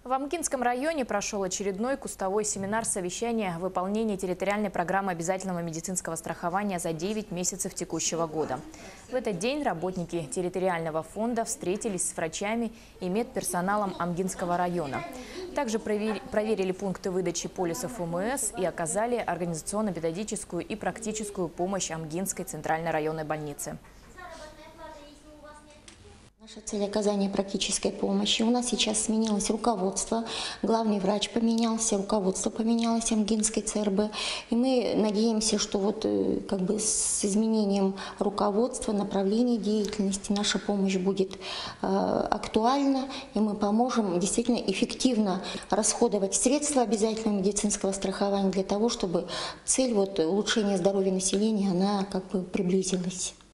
В Амгинском районе прошел очередной кустовой семинар совещания о выполнении территориальной программы обязательного медицинского страхования за 9 месяцев текущего года. В этот день работники территориального фонда встретились с врачами и медперсоналом Амгинского района. Также проверили пункты выдачи полисов ОМС и оказали организационно-педагогическую и практическую помощь Амгинской центральной районной больнице. Наша цель оказания практической помощи. У нас сейчас сменилось руководство, главный врач поменялся, руководство поменялось Амгинской ЦРБ. И мы надеемся, что с изменением руководства, направления деятельности наша помощь будет актуальна, и мы поможем действительно эффективно расходовать средства обязательного медицинского страхования для того, чтобы цель улучшения здоровья населения она приблизилась.